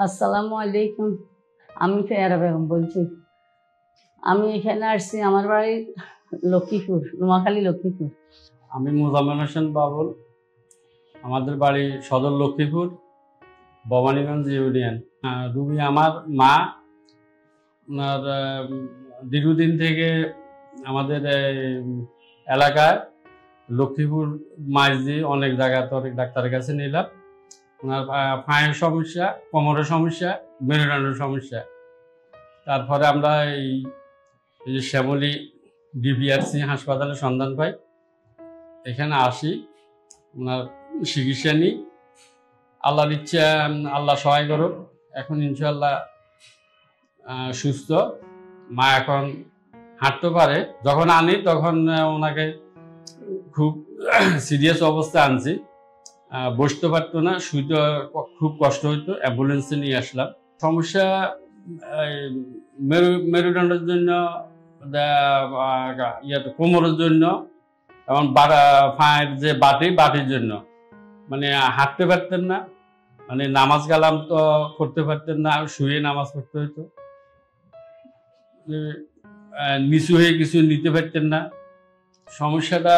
আসসালামু আলাইকুম। আমি ফেয়ারা বেগম বলছি। আমি এখানে আসছি, আমার বাড়ি লক্ষ্মীপুর, নোয়াখালী লক্ষ্মীপুর। আমি মোজাম্মেল হোসেন বাবুল। আমাদের বাড়ি সদর লক্ষ্মীপুর, ভবানীগঞ্জ ইউনিয়ন। রুগী আমার মা। ওনার দীর্ঘদিন থেকে আমাদের এলাকায় লক্ষ্মীপুর মাইজি অনেক জায়গায় অনেক ডাক্তারের কাছে নিলাম। ওনার পায়ের সমস্যা, কোমরের সমস্যা, মেরুদণ্ডের সমস্যা। তারপরে আমরা এই শ্যামলী ডিপিআরসি হাসপাতালে সন্ধান পাই, এখানে আসি, ওনার চিকিৎসা নিই। আল্লাহর ইচ্ছা, আল্লাহ সহায় করুক, এখন ইনশাল্লাহ সুস্থ। মা এখন হাঁটতে পারে। যখন আনি তখন ওনাকে খুব সিরিয়াস অবস্থায় আনছি, বসতে পারতো না, শুইতে খুব কষ্ট হইতো, অ্যাম্বুলেন্সে নিয়ে আসলাম। সমস্যা মেরুদণ্ডের জন্য, কোমরের জন্য এবং পায়ের যে বাটির জন্য, মানে হাঁটতে পারতেন না, মানে নামাজ কালাম তো করতে পারতেন না, শুয়ে নামাজ পড়তে হইতো, নিচু হয়ে কিছু নিতে পারতেন না। সমস্যাটা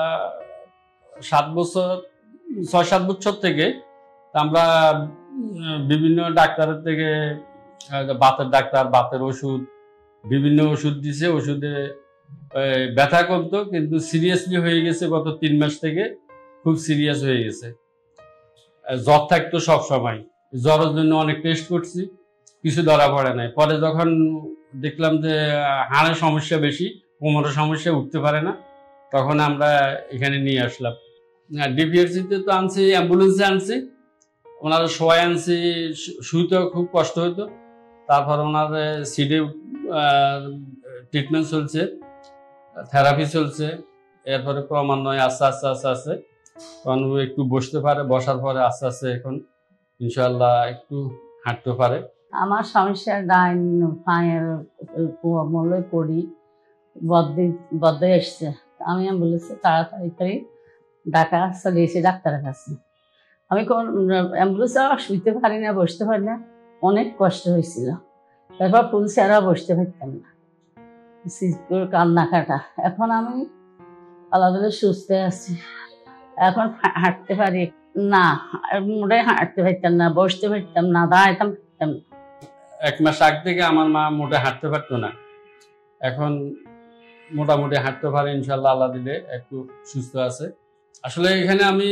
6-7 বছর থেকে আমরা বিভিন্ন ডাক্তারের থেকে, বাতের ডাক্তার, বাতের ওষুধ, বিভিন্ন ওষুধ দিছে, ওষুধে ব্যথা কমতো, কিন্তু সিরিয়াসলি হয়ে গেছে গত 3 মাস থেকে, খুব সিরিয়াস হয়ে গেছে। জ্বর থাকতো সব সময়, জ্বরের জন্য অনেক টেস্ট করছি, কিছু ধরা পড়ে নাই। পরে যখন দেখলাম যে হাড়ের সমস্যা বেশি, কোমরের সমস্যা, উঠতে পারে না, তখন আমরা এখানে নিয়ে আসলাম। ডিপিআরসিতে তো আনছি, অ্যাম্বুলেন্সে আনছি, ওনার শোয়াই আনছি, শুইতে খুব কষ্ট হতো। তারপর ওনার সিডে ট্রিটমেন্ট চলছে, থেরাপি চলছে। এরপরে ক্রমান্বয়ে আস্তে আস্তে আস্তে আস্তে কারণ একটু বসতে পারে, বসার পরে আস্তে আস্তে এখন ইনশাল্লাহ একটু হাঁটতে পারে। আমার সমস্যা ডাইন পায়ের মলে করি বদ্ধ এসছে। আমি অ্যাম্বুলেন্সে তাড়াতাড়ি ঢাকা চলে এসে ডাক্তারের কাছে। আমি অ্যাম্বুলেন্সে শুইতে পারি না, বসতে পারি না, অনেক কষ্ট হয়েছিল। তারপর ফুল চেহারা বসতে পারতাম না, কান্না কাটা। এখন আমি আলাদা সুস্থ আছি, এখন হাঁটতে পারি না, মোটাই হাঁটতে পারতাম না, বসতে পারতাম না, দাঁড়াইতাম পারতাম না। 1 মাস আগ থেকে আমার মা মোটে হাঁটতে পারতো না, এখন মোটামুটি হাঁটতে পারে ইনশাল্লাহ, আল্লাহ দিলে একটু সুস্থ আছে। আসলে এখানে আমি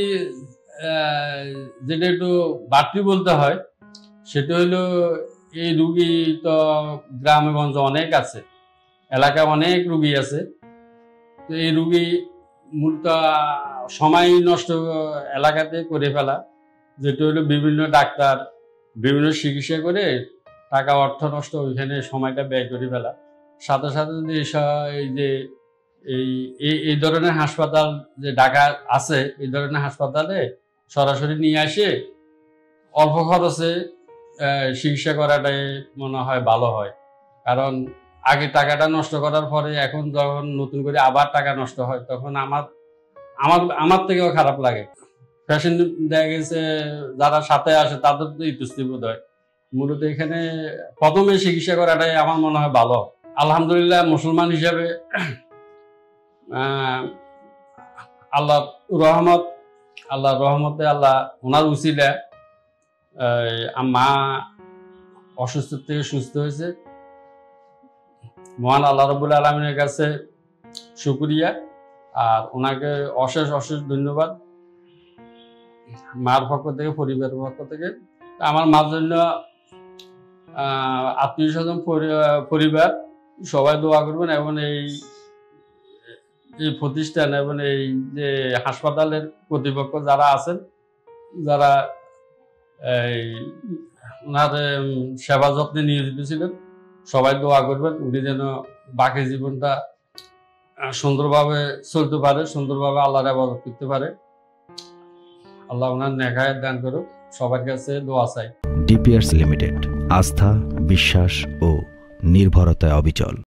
যেটা একটু বাড়তি বলতে হয়, সেটা হলো এই রুগী তো গ্রামে গঞ্জে অনেক আছে, এলাকায় অনেক রুগী আছে। তো এই রুগী মূলত সময় নষ্ট এলাকাতে করে ফেলা, যেটা হলো বিভিন্ন ডাক্তার, বিভিন্ন চিকিৎসা করে টাকা অর্থ নষ্ট, ওইখানে সময়টা ব্যয় করে ফেলা। সাথে সাথে যদি এই যে এই ধরনের হাসপাতাল যে ঢাকা আছে, এই ধরনের হাসপাতালে সরাসরি নিয়ে আসে অল্প খরচে চিকিৎসা করাটাই মনে হয় ভালো হয়। কারণ আগে টাকাটা নষ্ট করার পরে এখন যখন নতুন করে আবার টাকা নষ্ট হয়, তখন আমার থেকেও খারাপ লাগে। পেশেন্ট দেখা গেছে যারা সাথে আসে তাদের তো ইতস্তি বোধ হয়। মূলত এখানে প্রথমে চিকিৎসা করাটাই আমার মনে হয় ভালো। আলহামদুলিল্লাহ, মুসলমান হিসাবে আল্লাহর রহমতে, আল্লাহ ওনার উসিলা মা অসুস্থ থেকে সুস্থ হয়েছে। মহান আল্লাহ রাব্বুল আলামিনের কাছে শুকরিয়া, আর ওনাকে অশেষ অশেষ ধন্যবাদ মার পক্ষ থেকে, পরিবারের পক্ষ থেকে। আমার মার জন্য আত্মীয় স্বজন, পরিবার সবাই দোয়া করবেন, এবং এই প্রতিষ্ঠান এবং এই যে হাসপাতালের কর্তৃপক্ষ যারা আছেন, যারা ওনার সেবা যত্নে নিয়োজিত ছিলেন, সবাই দোয়া করবেন উনি যেন বাকি জীবনটা সুন্দরভাবে চলতে পারে, সুন্দরভাবে আল্লাহর ইবাদত করতে পারে। আল্লাহ ওনার নেক হায়াত দান করুক, সবার কাছে দোয়া চাই। ডিপিআরসি লিমিটেড, আস্থা, বিশ্বাস ও নির্ভরতায় অবিচল।